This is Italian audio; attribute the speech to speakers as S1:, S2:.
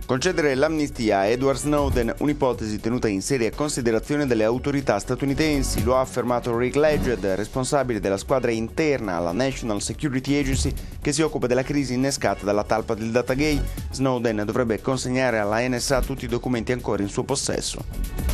S1: Concedere l'amnistia a Edward Snowden, un'ipotesi tenuta in seria considerazione dalle autorità statunitensi, lo ha affermato Rick Leged, responsabile della squadra interna alla National Security Agency che si occupa della crisi innescata dalla talpa del Datagate. Snowden dovrebbe consegnare alla NSA tutti i documenti ancora in suo possesso.